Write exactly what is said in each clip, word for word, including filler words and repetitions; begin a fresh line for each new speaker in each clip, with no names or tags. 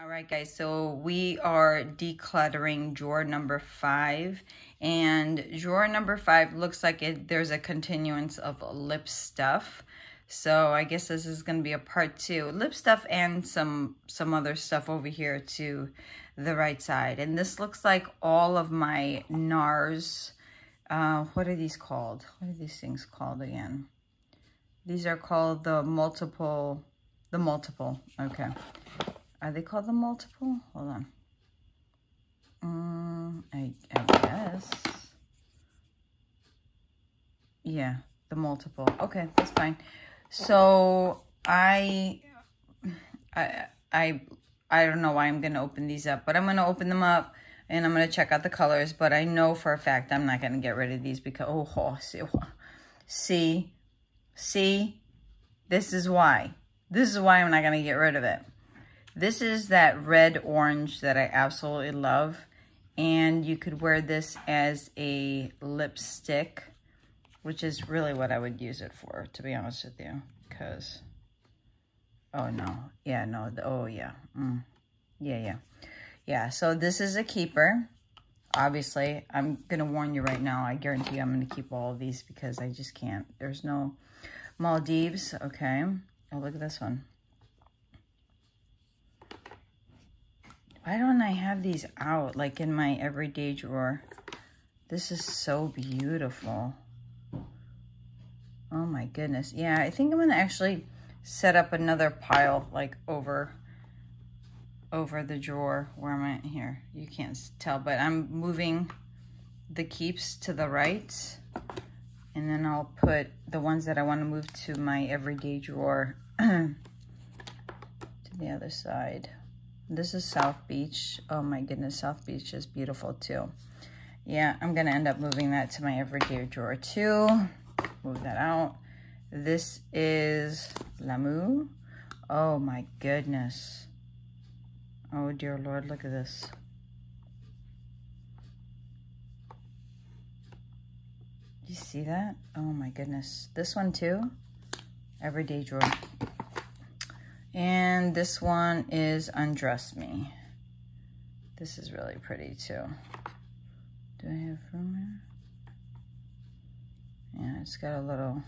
All right, guys, so we are decluttering drawer number five, and drawer number five looks like it there's a continuance of lip stuff. So I guess this is going to be a part two. Lip stuff and some some other stuff over here to the right side. And this looks like all of my NARS. Uh, what are these called? What are these things called again? These are called the multiple, the multiple, okay. Are they called the multiple? Hold on. Um, I, I guess. Yeah, the multiple. Okay, that's fine. So I, I, I, I don't know why I'm going to open these up, but I'm going to open them up and I'm going to check out the colors. But I know for a fact I'm not going to get rid of these because, oh, oh see, see, see, this is why. This is why I'm not going to get rid of it. This is that red orange that I absolutely love. And you could wear this as a lipstick, which is really what I would use it for, to be honest with you. Because, oh no, yeah, no, the, oh yeah, mm. yeah, yeah. Yeah, so this is a keeper. Obviously, I'm going to warn you right now. I guarantee you I'm going to keep all of these because I just can't. There's no Maldives. Okay. Oh, look at this one. Why don't I have these out, like in my everyday drawer? This is so beautiful. Oh my goodness. Yeah, I think I'm gonna actually set up another pile, like over, over the drawer. Where am I? Here, you can't tell, but I'm moving the keeps to the right. And then I'll put the ones that I want to move to my everyday drawer to the other side. This is South Beach. Oh my goodness, South Beach is beautiful too. Yeah, I'm gonna end up moving that to my everyday drawer too. Move that out. This is Lamu. Oh my goodness. Oh dear Lord, look at this. You see that? Oh my goodness. This one too, everyday drawer. And this one is Undress Me. This is really pretty too. Do I have room here? Yeah, it's got a little,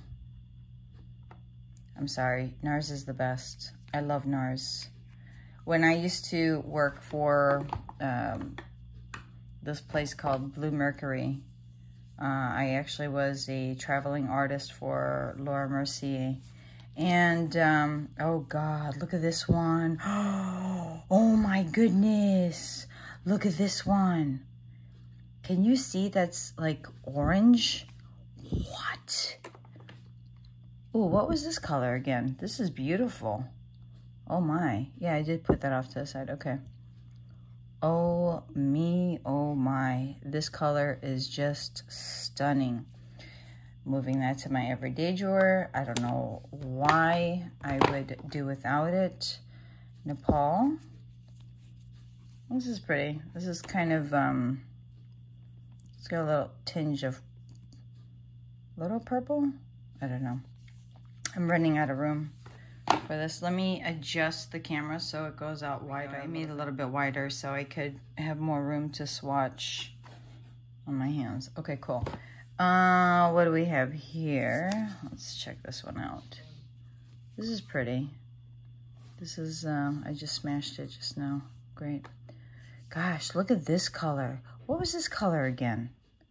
I'm sorry, NARS is the best. I love NARS. When I used to work for um, this place called Blue Mercury, uh, I actually was a traveling artist for Laura Mercier. And, um, oh God, look at this one. Oh my goodness. Look at this one. Can you see that's like orange? What? Oh, what was this color again? This is beautiful. Oh my. Yeah, I did put that off to the side. Okay. Oh me, oh my. This color is just stunning. Moving that to my everyday drawer. I don't know why I would do without it. Nepal. This is pretty. This is kind of, um, it's got a little tinge of, little purple? I don't know. I'm running out of room for this. Let me adjust the camera so it goes out wider. I made it a little bit wider so I could have more room to swatch on my hands. Okay, cool. Uh, what do we have here? Let's check this one out. This is pretty. This is, um, I just smashed it just now. Great. Gosh, look at this color. What was this color again?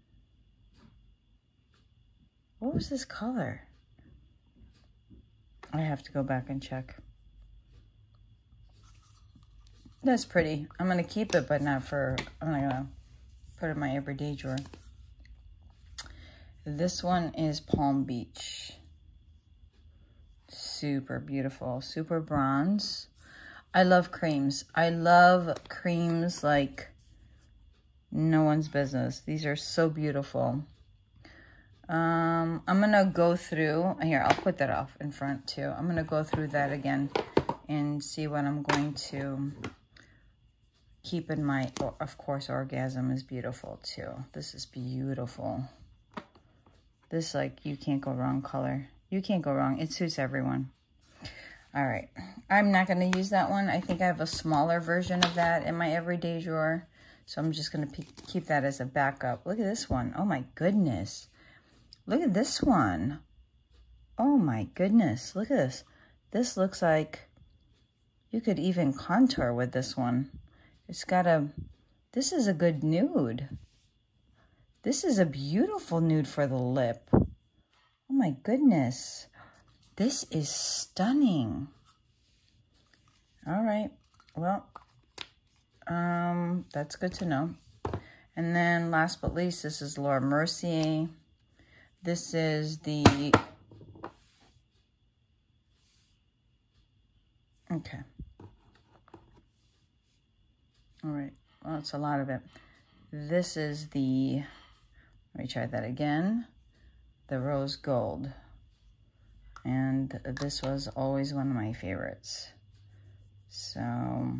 What was this color? I have to go back and check. That's pretty. I'm going to keep it, but not for, I'm not going to put it in my everyday drawer. This one is Palm Beach. Super beautiful, super bronze. I love creams. I love creams like no one's business. These are so beautiful. Um, I'm gonna go through, here, I'll put that off in front too. I'm gonna go through that again and see what I'm going to keep in my, of course, Orgasm is beautiful too. This is beautiful. This, like, you can't go wrong color. You can't go wrong. It suits everyone. All right, I'm not going to use that one. I think I have a smaller version of that in my everyday drawer. So I'm just going to keep that as a backup. Look at this one. Oh my goodness. Look at this one. Oh my goodness. Look at this. This looks like you could even contour with this one. It's got a, this is a good nude. This is a beautiful nude for the lip. Oh my goodness. This is stunning. All right, well, um, that's good to know. And then last but least, this is Laura Mercier. This is the, okay. All right, well, it's a lot of it. This is the, let me try that again, the Rose Gold. And this was always one of my favorites. So,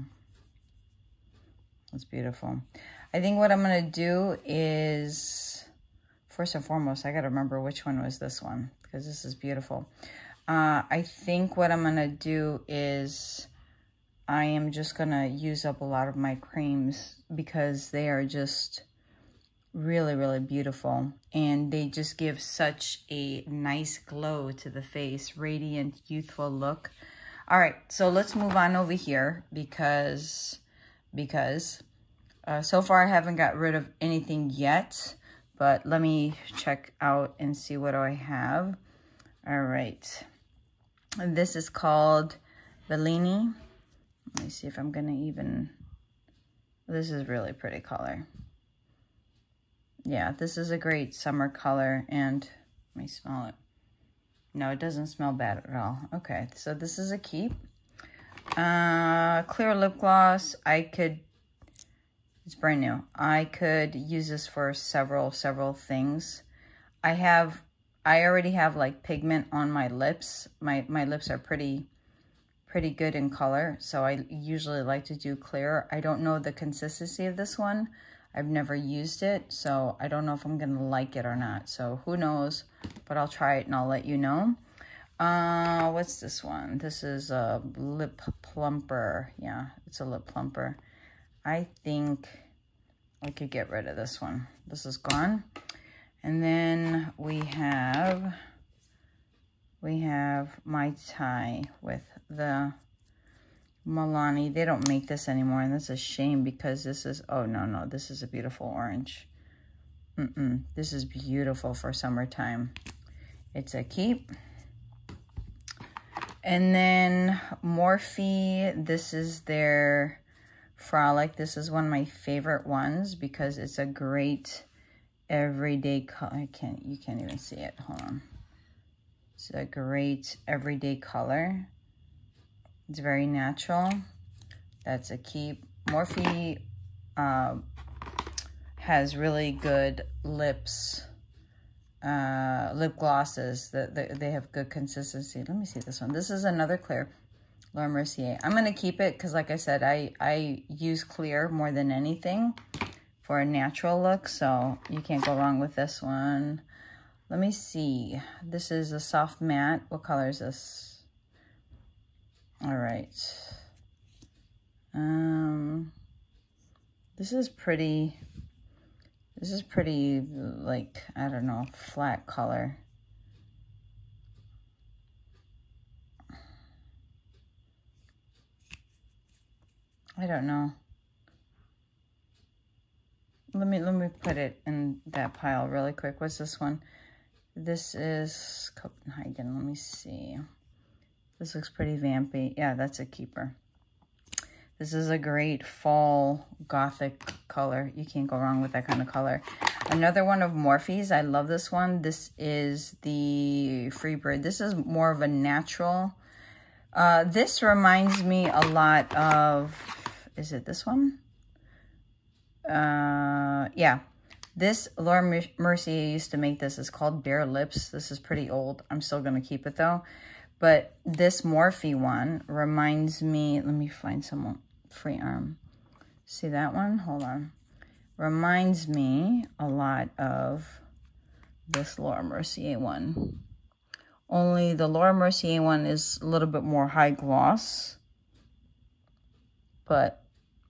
it's beautiful. I think what I'm going to do is, first and foremost, I got to remember which one was this one, because this is beautiful. Uh, I think what I'm going to do is, I am just going to use up a lot of my creams, because they are just really, really beautiful. And they just give such a nice glow to the face, radiant, youthful look. All right, so let's move on over here because, because uh, so far I haven't got rid of anything yet, but let me check out and see what do I have. All right, this is called Bellini. Let me see if I'm gonna even, this is really pretty color. Yeah, this is a great summer color, and let me smell it. No, it doesn't smell bad at all. Okay, so this is a keep. Uh, clear lip gloss. I could, it's brand new. I could use this for several, several things. I have, I already have like pigment on my lips. My, my lips are pretty, pretty good in color, so I usually like to do clear. I don't know the consistency of this one. I've never used it, so I don't know if I'm gonna like it or not. So who knows, but I'll try it and I'll let you know. Uh, what's this one? This is a lip plumper. Yeah, it's a lip plumper. I think I could get rid of this one. This is gone. And then we have, we have Mai Tai with the Milani. They don't make this anymore, and that's a shame because this is, oh no, no, this is a beautiful orange. Mm-mm, this is beautiful for summertime. It's a keep. And then Morphe, this is their Frolic. This is one of my favorite ones because it's a great everyday color. I can't, you can't even see it, hold on. It's a great everyday color. It's very natural. That's a keep. Morphe uh, has really good lips, uh, lip glosses. That they, they have good consistency. Let me see this one. This is another clear, Laura Mercier. I'm gonna keep it because, like I said, I I use clear more than anything for a natural look. So you can't go wrong with this one. Let me see. This is a soft matte. What color is this? All right. Um, this is pretty, this is pretty, like, I don't know, flat color. I don't know. Let me, let me put it in that pile really quick. What's this one? This is Copenhagen. Let me see. This looks pretty vampy. Yeah, that's a keeper. This is a great fall gothic color. You can't go wrong with that kind of color. Another one of Morphe's. I love this one. This is the Freebird. This is more of a natural. Uh, this reminds me a lot of, is it this one? Uh, yeah. This, Laura Mercier used to make this. It's called Bare Lips. This is pretty old. I'm still going to keep it though. But this Morphe one reminds me, let me find some free arm. See that one? Hold on. Reminds me a lot of this Laura Mercier one. Only the Laura Mercier one is a little bit more high gloss. But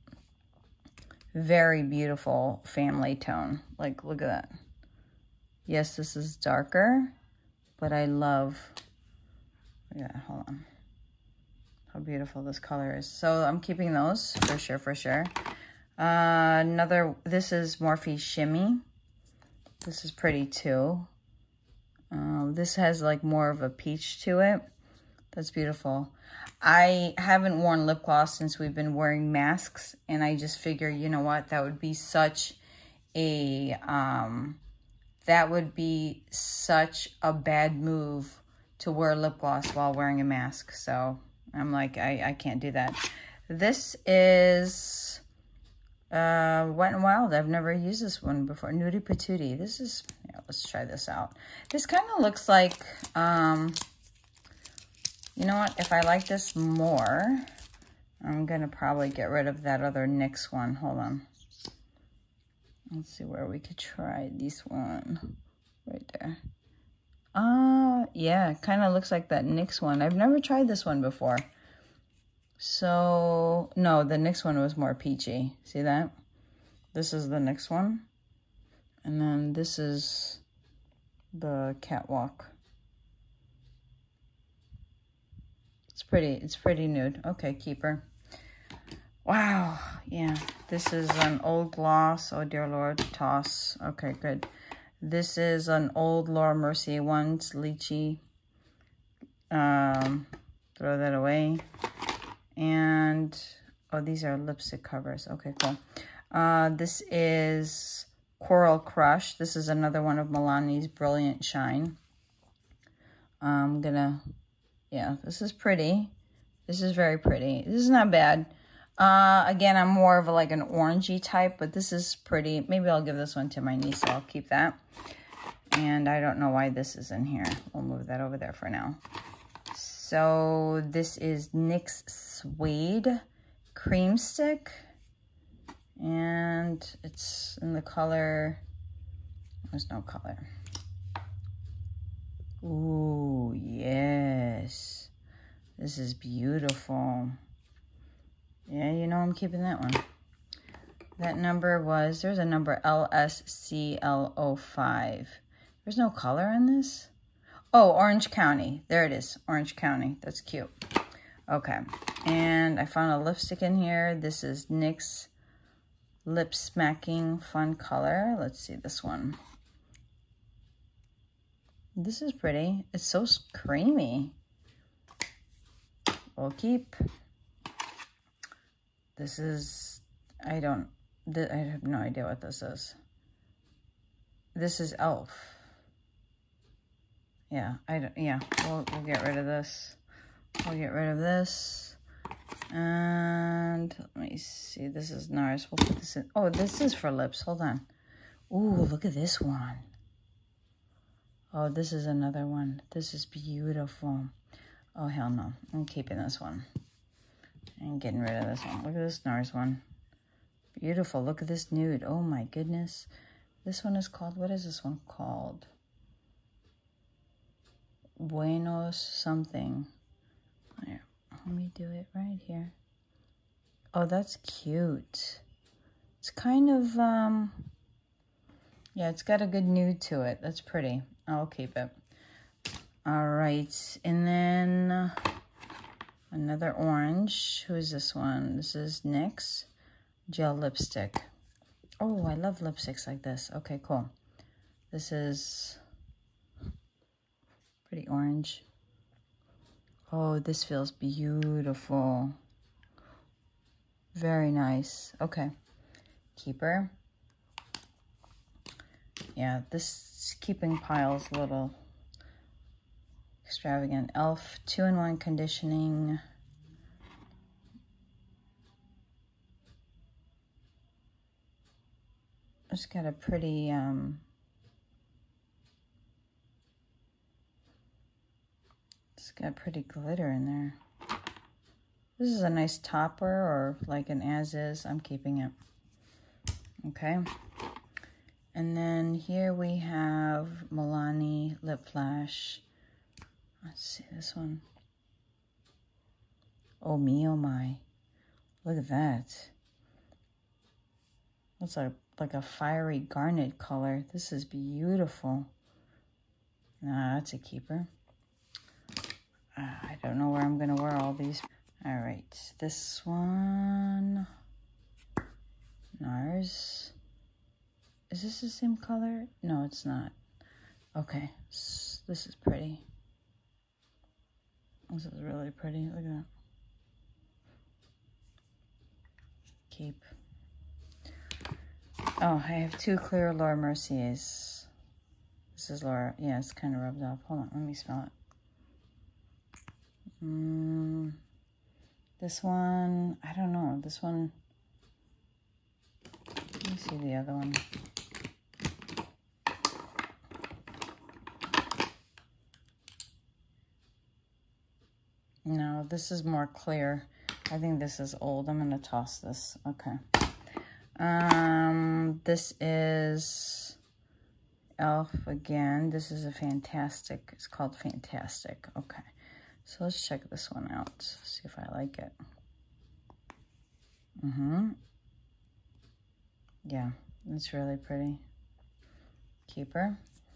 very beautiful family tone. Like, look at that. Yes, this is darker, but I love, yeah, hold on. How beautiful this color is. So I'm keeping those for sure, for sure. Uh, another, this is Morphe Shimmy. This is pretty too. Um, this has like more of a peach to it. That's beautiful. I haven't worn lip gloss since we've been wearing masks, and I just figure, you know what, that would be such a, um, that would be such a bad move to wear lip gloss while wearing a mask. So I'm like, I, I can't do that. This is uh, Wet n Wild. I've never used this one before. Nudie Patootie. This is, yeah, let's try this out. This kind of looks like, um, you know what? If I like this more, I'm going to probably get rid of that other NYX one. Hold on. Let's see where we could try this one. Right there. Uh, yeah, kind of looks like that NYX one. I've never tried this one before. So, no, the NYX one was more peachy. See that? This is the NYX one. And then this is the Catwalk. It's pretty, it's pretty nude. Okay, keep her. Wow, yeah. This is an Old Gloss. Oh, dear Lord, toss. Okay, good. This is an old Laura Mercier one. It's lychee. Um, throw that away. And, oh, these are lipstick covers. Okay, cool. Uh, this is Coral Crush. This is another one of Milani's Brilliant Shine. I'm gonna, yeah, this is pretty. This is very pretty. This is not bad. Uh, again, I'm more of a, like an orangey type, but this is pretty. Maybe I'll give this one to my niece, so I'll keep that. And I don't know why this is in here. We'll move that over there for now. So this is NYX Suede Cream Stick. And it's in the color, there's no color. Ooh, yes. This is beautiful. Yeah, you know I'm keeping that one. That number was, there's a number L S C L O five. There's no color in this? Oh, Orange County. There it is, Orange County. That's cute. Okay, and I found a lipstick in here. This is NYX Lip Smacking Fun Color. Let's see this one. This is pretty. It's so creamy. We'll keep. This is, I don't, I have no idea what this is. This is e l f. Yeah, I don't, yeah, we'll, we'll get rid of this. We'll get rid of this. And let me see, this is NARS. We'll put this in. Oh, this is for lips. Hold on. Ooh, look at this one. Oh, this is another one. This is beautiful. Oh, hell no. I'm keeping this one. And getting rid of this one. Look at this NARS one. Beautiful. Look at this nude. Oh, my goodness. This one is called, what is this one called? Buenos something. Here, let me do it right here. Oh, that's cute. It's kind of, um, yeah, it's got a good nude to it. That's pretty. I'll keep it. All right, and then uh, another orange. Who is this one? This is NYX Gel Lipstick. Oh, I love lipsticks like this. Okay, cool. This is pretty orange. Oh, this feels beautiful. Very nice. Okay. Keeper. Yeah, this keeping pile's a little extravagant. e l f two-in-one conditioning. It's got a pretty, um, it's got pretty glitter in there. This is a nice topper or like an as-is. I'm keeping it. Okay. And then here we have Milani Lip Flash. Let's see this one. Oh me, oh my. Look at that. Looks like, like a fiery garnet color. This is beautiful. Nah, that's a keeper. Uh, I don't know where I'm going to wear all these. All right, this one. NARS. Is this the same color? No, it's not. Okay, this is pretty. This is really pretty. Look at that. Keep. Oh, I have two clear Laura Merciers. This is Laura. Yeah, it's kind of rubbed off. Hold on, let me smell it. Mm, this one, I don't know. This one, let me see the other one. No, this is more clear. I think this is old. I'm going to toss this. Okay. Um, this is e l f again. This is a Fantastic. It's called Fantastic. Okay. So let's check this one out. See if I like it. Mm-hmm. Yeah, it's really pretty. Keeper.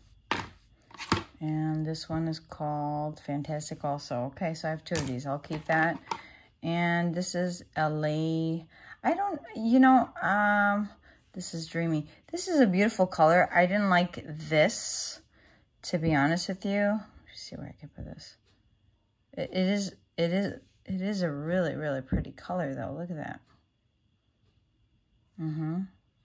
And this one is called Fantastic also. Okay, so I have two of these. I'll keep that. And this is L A. I don't, you know, um, this is Dreamy. This is a beautiful color. I didn't like this, to be honest with you. Let me see where I can put this. It, it is, it is, it is a really, really pretty color, though. Look at that. Mm-hmm.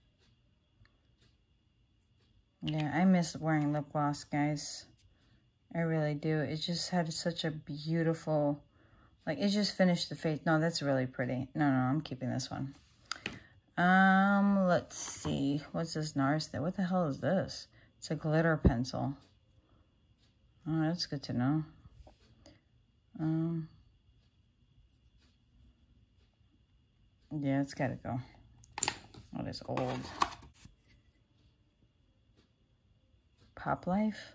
Yeah, I miss wearing lip gloss, guys. I really do. It just had such a beautiful, like, it just finished the face. No, that's really pretty. No, no, I'm keeping this one. Um, let's see. What's this NARS thing? What the hell is this? It's a glitter pencil. Oh, that's good to know. Um, yeah, it's gotta go. Oh, it's old. Pop Life.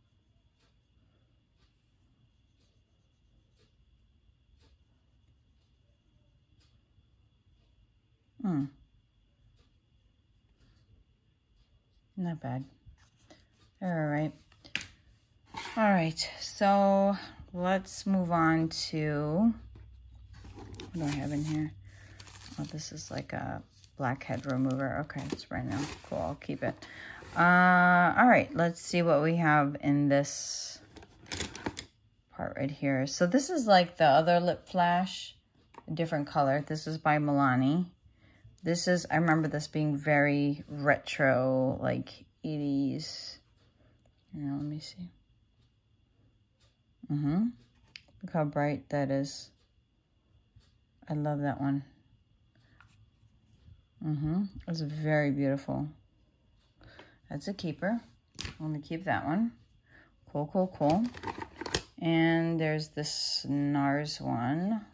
Hmm. Not bad. All right. All right. So let's move on to, what do I have in here? Oh, this is like a blackhead remover. Okay, it's brand new. Cool. I'll keep it. Uh, all right. Let's see what we have in this part right here. So this is like the other lip flash, a different color. This is by Milani. This is, I remember this being very retro, like eighties. You know, let me see. Mm-hmm. Look how bright that is. I love that one. Mm-hmm. It's very beautiful. That's a keeper. I'm going to keep that one. Cool, cool, cool. And there's this NARS one.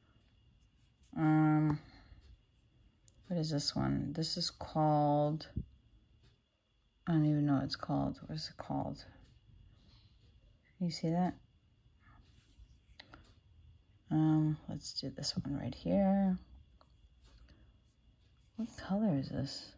Um... What is this one? This is called, I don't even know what it's called. What is it called? Can you see that? Um, let's do this one right here. What color is this?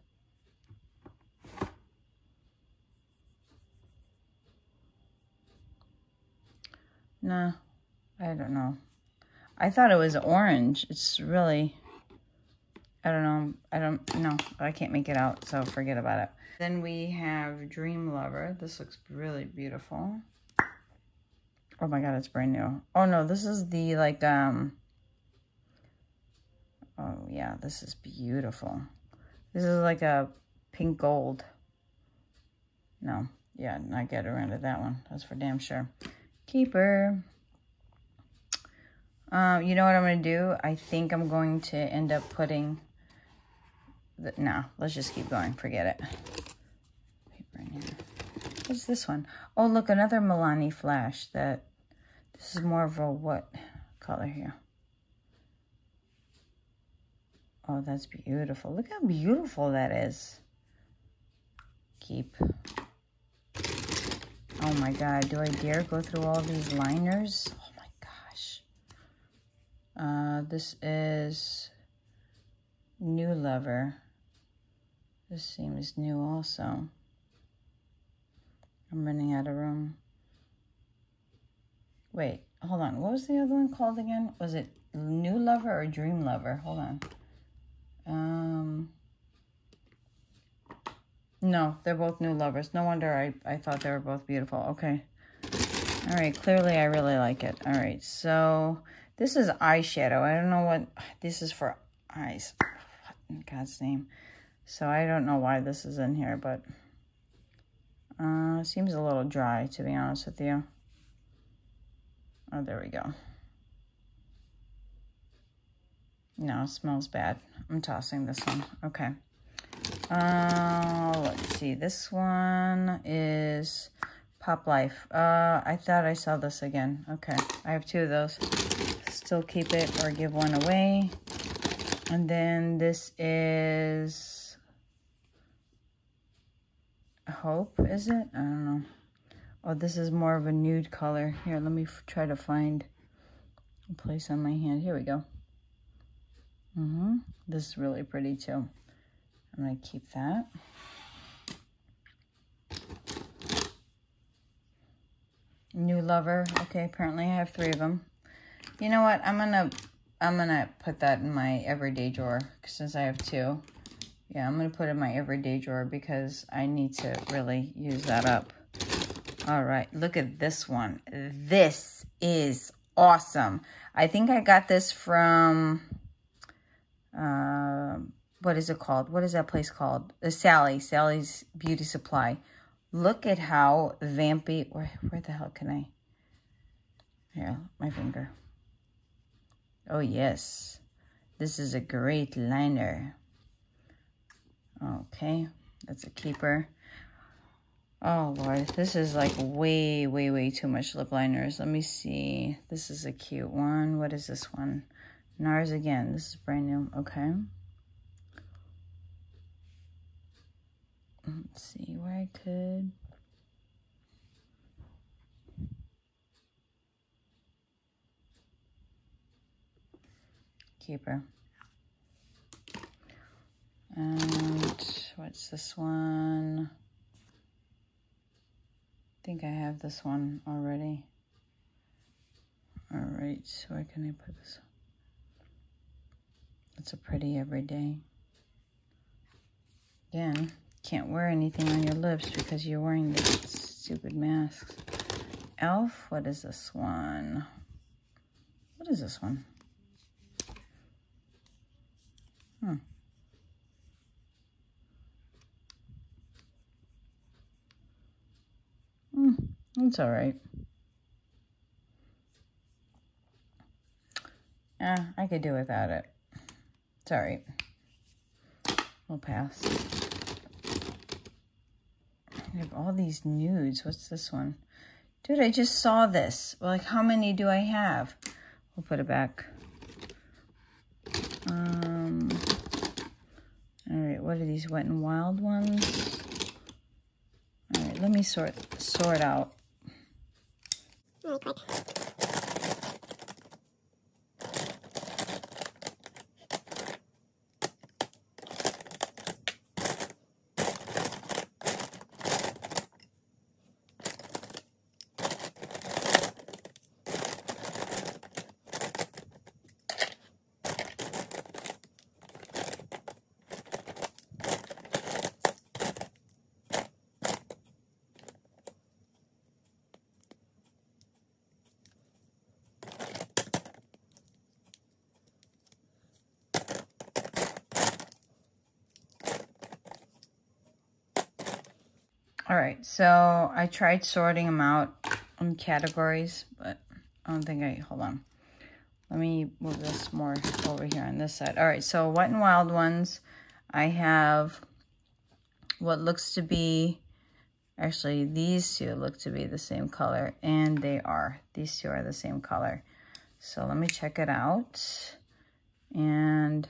Nah, I don't know. I thought it was orange. It's really... I don't know. I don't know. I can't make it out, so forget about it. Then we have Dream Lover. This looks really beautiful. Oh my god, it's brand new. Oh no, this is the like um oh yeah, this is beautiful. This is like a pink gold. No, yeah, not get around to that one. That's for damn sure. Keeper. Um, you know what I'm gonna do? I think I'm going to end up putting the, no, let's just keep going. Forget it. Paper in here. What's this one? Oh, look, another Milani flash. That this is more of a what color here? Oh, that's beautiful. Look how beautiful that is. Keep. Oh Oh my God, do I dare go through all these liners? Oh my gosh. Uh, this is New Lover. This seems new also. I'm running out of room. Wait, hold on. What was the other one called again? Was it New Lover or Dream Lover? Hold on. Um, no, they're both New Lovers. No wonder I, I thought they were both beautiful. Okay. All right, clearly I really like it. All right, so this is eyeshadow. I don't know what, this is for eyes. What in God's name? So I don't know why this is in here, but uh, seems a little dry, to be honest with you. Oh, there we go. No, it smells bad. I'm tossing this one. Okay. Uh, let's see. This one is Pop Life. Uh, I thought I saw this again. Okay. I have two of those. Still keep it or give one away. And then this is Hope, is it? I don't know. Oh, this is more of a nude color. Here, let me f try to find a place on my hand. Here we go. Mm-hmm. This is really pretty too. I'm gonna keep that. New Lover. Okay, apparently I have three of them. You know what? I'm gonna I'm gonna put that in my everyday drawer since I have two. Yeah, I'm gonna put it in my everyday drawer because I need to really use that up. All right, look at this one. This is awesome. I think I got this from, uh, what is it called? What is that place called? The Sally, Sally's Beauty Supply. Look at how vampy, where, where the hell can I? Here, my finger. Oh, yes. This is a great liner. Okay, that's a keeper. Oh, Lord, this is like way, way, way too much lip liners. Let me see. This is a cute one. What is this one? NARS again. This is brand new. Okay. Let's see where I could. Keeper. And what's this one? I think I have this one already. All right, so where can I put this? It's a pretty everyday. Again, can't wear anything on your lips because you're wearing the stupid masks. e l f, what is this one? What is this one? Hmm. Hmm, it's all right. Yeah, I could do without it. It's all right. We'll pass. I have all these nudes. What's this one? Dude, I just saw this. Like, how many do I have? We'll put it back. Um. All right, what are these Wet n Wild ones? All right, let me sort sort out. All right, quick. All right, so I tried sorting them out in categories, but I don't think I, hold on. Let me move this more over here on this side. All right, so Wet n Wild ones, I have what looks to be, actually these two look to be the same color, and they are. These two are the same color. So let me check it out. And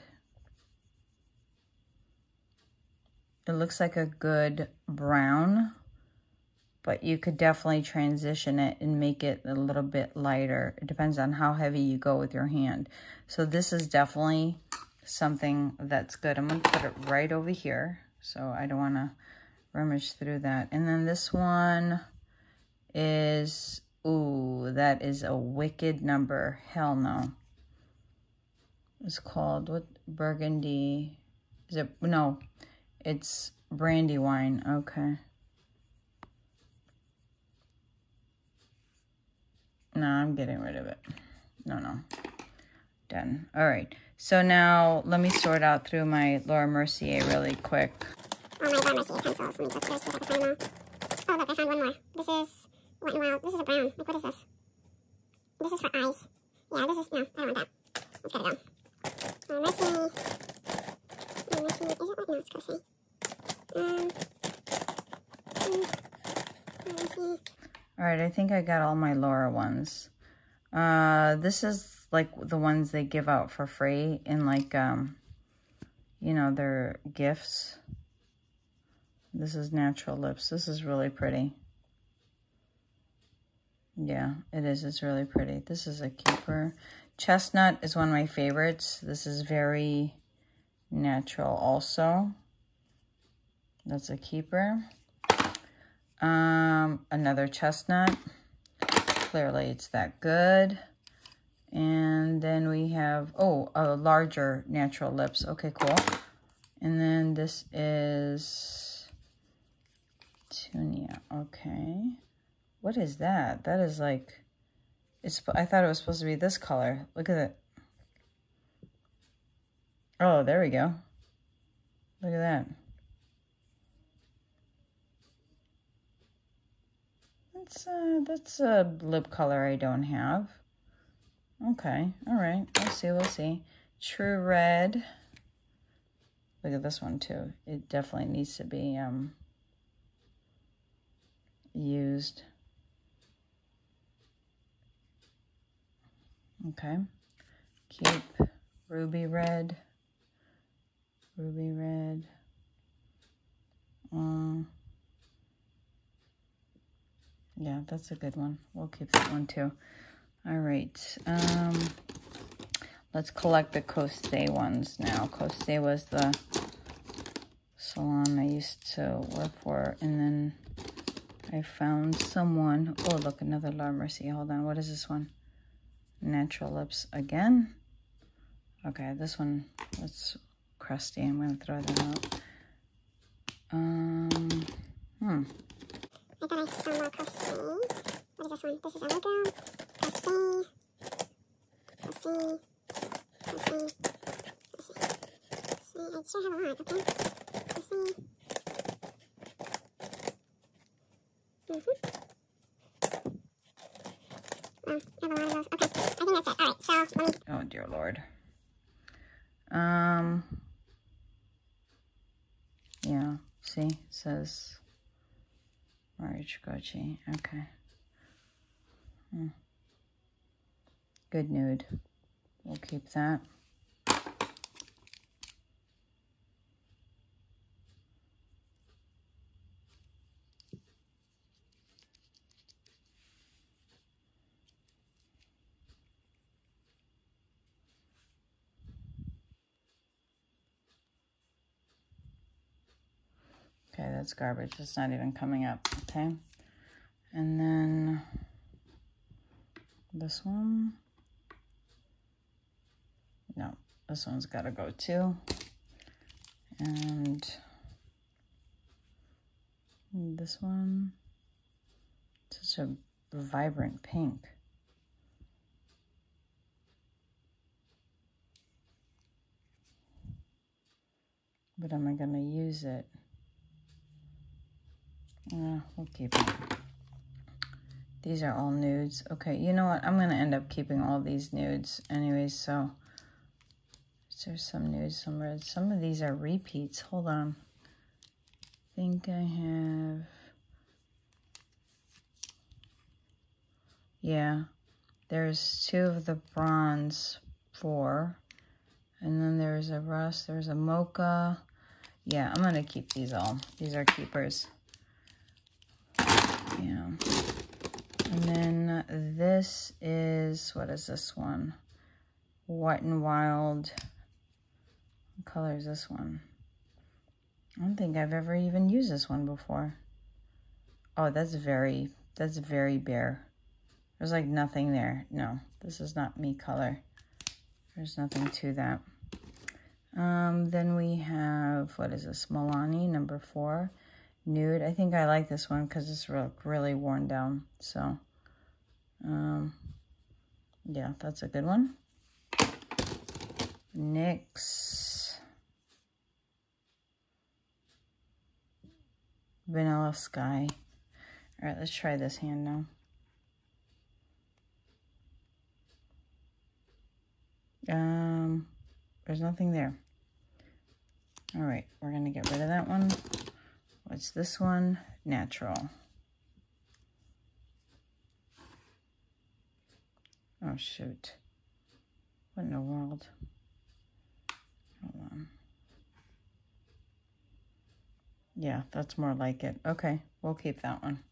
it looks like a good brown. but you could definitely transition it and make it a little bit lighter. It depends on how heavy you go with your hand. So this is definitely something that's good. I'm going to put it right over here, so I don't want to rummage through that. And then this one is, ooh, that is a wicked number. Hell no. It's called, what, Burgundy, is it, no, it's Brandywine, okay. No, I'm getting rid of it. No, no. Done. All right. So now let me sort out through my Laura Mercier really quick.
Oh, my Laura Mercier pencils. Let me just, just see if I can find them all. Oh, look, I found one more. This is Wet n Wild. This is a brown. Like, what is this? This is for eyes. Yeah, this is, no, I don't want that. Let's get it down. Laura Mercier. Laura Mercier. Is it what? No, it's Crochet. Um. Laura Mercier.
All right, I think I got all my Laura ones. Uh, this is like the ones they give out for free in like, um, you know, their gifts. This is Natural Lips. This is really pretty. Yeah, it is. It's really pretty. This is a keeper. Chestnut is one of my favorites. This is very natural also. That's a keeper. Um, another chestnut. Clearly it's that good. And then we have, oh, a larger Natural Lips. Okay, cool. And then this is Tunia. Okay. What is that? That is like, it's, I thought it was supposed to be this color. Look at it. Oh, there we go. Look at that. That's, uh, that's a lip color I don't have. Okay, all right. We'll see, we'll see. True Red. Look at this one, too. It definitely needs to be um, used. Okay. Keep Ruby Red. Ruby Red. Um... Yeah, that's a good one. We'll keep that one too. All right. Um, let's collect the Costé ones now. Costé was the salon I used to work for. And then I found someone. Oh, look, another Laura Mercier. Hold on. What is this one? Natural Lips again. Okay, this one, that's crusty. I'm going to throw that out. Um, hmm.
I thought I saw more Crochet. What is this one? This is Elmo Girl. Crochet. Crochet. Crochet. Crochet. I sure have a lot, okay? Crochet. Mm-hmm. Oh, I have a lot of those. Okay, I think that's it. All right, so let me...
Oh, dear Lord. Um, yeah, see, it says... Mario Chicochi. Okay. Hmm. Good nude. We'll keep that. Okay, that's garbage. It's not even coming up. Okay. And then this one. No, this one's got to go too. And this one. Such a vibrant pink. But am I going to use it? Yeah, we'll keep it. These are all nudes. Okay, you know what? I'm going to end up keeping all these nudes anyways, so there's some nudes, some reds. Some of these are repeats. Hold on. I think I have... Yeah, there's two of the bronze four. And then there's a rust, there's a mocha. Yeah, I'm going to keep these all. These are keepers. Yeah. And then this is, what is this one? Wet n Wild. What color is this one? I don't think I've ever even used this one before. Oh, that's very, that's very bare. There's like nothing there. No, this is not me color. There's nothing to that. Um, then we have, what is this? Milani, number four. Nude. I think I like this one because it's real, really worn down. So, um, yeah, that's a good one. N Y X Vanilla Sky. All right, let's try this hand now. Um, there's nothing there. All right, we're gonna get rid of that one. What's this one? Natural. Oh, shoot. What in the world? Hold on. Yeah, that's more like it. Okay, we'll keep that one.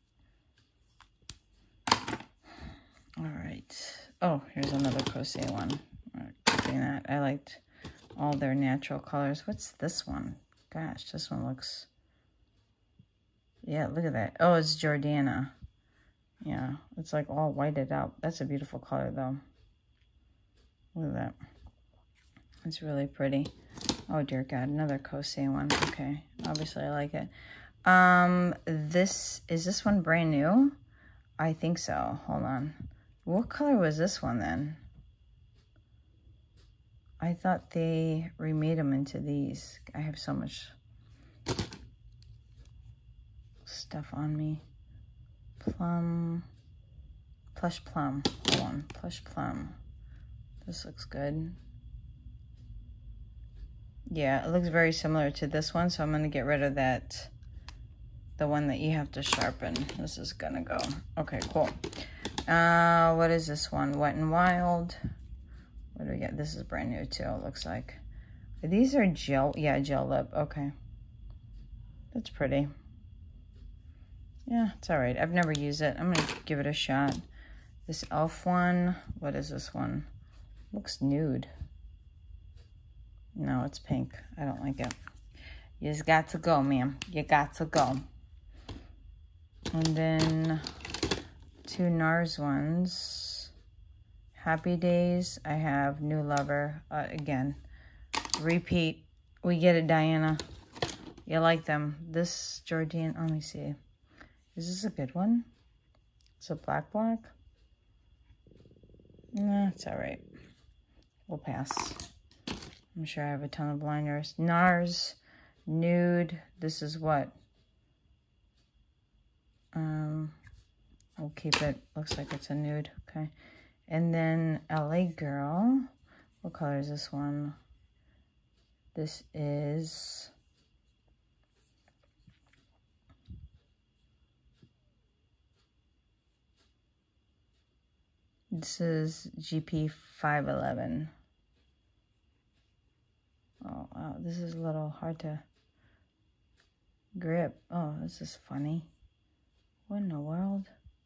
All right. Oh, here's another Kosei one. We're keeping that. I liked all their natural colors. What's this one? Gosh, this one looks... Yeah, look at that. Oh, it's Jordana. Yeah, it's like all whited out. That's a beautiful color, though. Look at that. It's really pretty. Oh, dear God, another Kosei one. Okay, obviously I like it. Um, this, is this one brand new? I think so. Hold on. What color was this one, then? I thought they remade them into these. I have so much stuff on me. Plum. Plush plum. Hold on. Plush plum. This looks good. Yeah, it looks very similar to this one, so I'm going to get rid of that, the one that you have to sharpen. This is going to go. Okay, cool. Uh, what is this one? Wet n Wild. What do we get? This is brand new, too, it looks like. These are gel, yeah, gel lip. Okay. That's pretty. Yeah, it's all right. I've never used it. I'm going to give it a shot. This e l f one, what is this one? Looks nude. No, it's pink. I don't like it. You just got to go, ma'am. You got to go. And then two NARS ones. Happy Days. I have New Lover. Uh, again, repeat. We get it, Diana. You like them. This Jordan, let me see. Is this a good one? It's a black black. Nah, it's all right. We'll pass. I'm sure I have a ton of blinders. NARS, Nude. This is what? Um, we'll keep it. Looks like it's a nude. Okay. And then L A Girl. What color is this one? This is... This is G P five eleven. Oh, wow, this is a little hard to grip. Oh, this is funny. What in the world?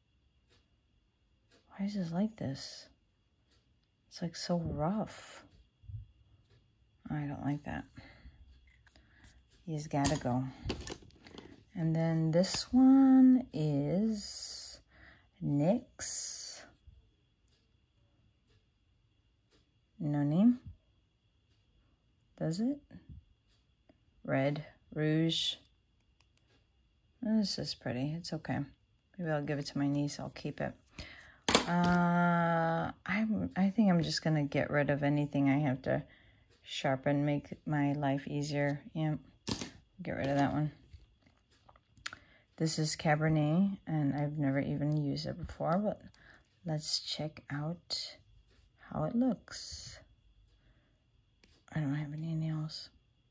Why is this like this? It's like so rough. I don't like that. He's gotta go. And then this one is N Y X. No name. Does it? Red, Rouge. This is pretty. It's okay. Maybe I'll give it to my niece. I'll keep it. Uh, I'm, I think I'm just going to get rid of anything I have to sharpen, make my life easier. Yep. Get rid of that one. This is Cabernet, and I've never even used it before, but let's check out how it looks. I don't have any nails.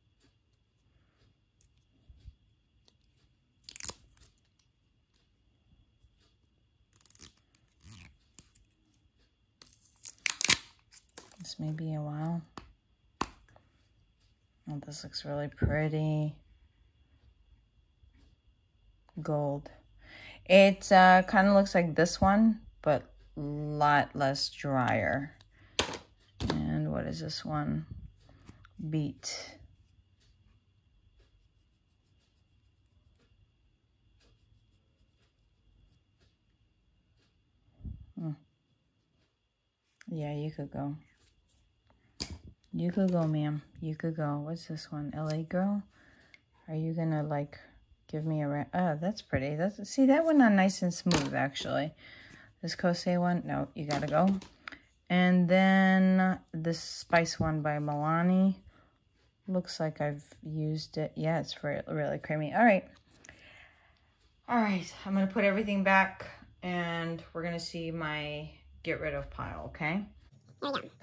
This may be a while. Oh, this looks really pretty. Gold. It uh, kind of looks like this one, but a lot less drier. And what is this one? Beet. Hmm. Yeah, you could go. You could go, ma'am. You could go. What's this one? L A Girl? Are you gonna like give me a... Oh, that's pretty. That's see, that one on nice and smooth, actually. This Kosei one? No, you gotta go. And then this Spice one by Milani. Looks like I've used it. Yeah, it's really, really creamy. All right. All right. I'm going to put everything back and we're going to see my get rid of pile, okay?
There we go.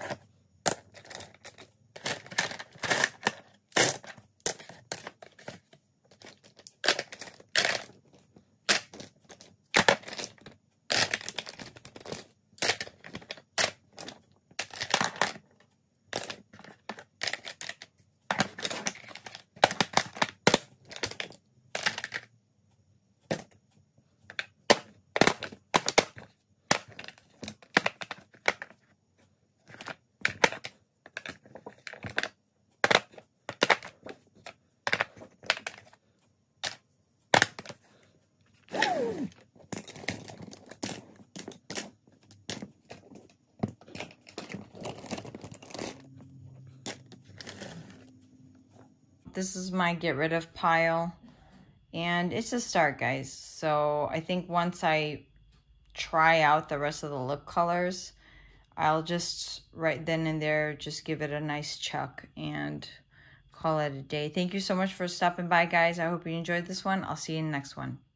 This is my get rid of pile, and it's a start, guys. So I think once I try out the rest of the lip colors, I'll just right then and there just give it a nice chuck and call it a day. Thank you so much for stopping by, guys. I hope you enjoyed this one. I'll see you in the next one.